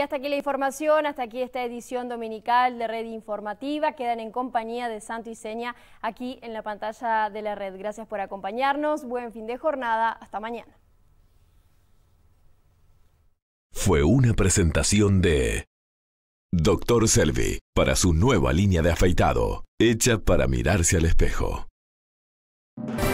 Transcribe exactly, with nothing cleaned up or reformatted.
hasta aquí la información, hasta aquí esta edición dominical de Red Informativa. Quedan en compañía de Santo y Seña aquí en la pantalla de la red. Gracias por acompañarnos, buen fin de jornada, hasta mañana. Fue una presentación de Doctor Selvi para su nueva línea de afeitado, hecha para mirarse al espejo.